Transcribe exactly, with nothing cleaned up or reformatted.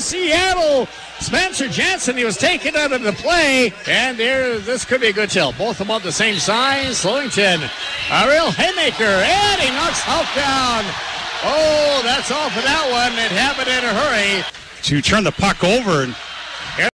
Seattle. Spencer Jensen, he was taken out of the play, and there, this could be a good tilt. Both about the same size. Lewington, a real haymaker, and he knocks Hauf down. Oh, that's all for that one. It happened in a hurry. To turn the puck over, and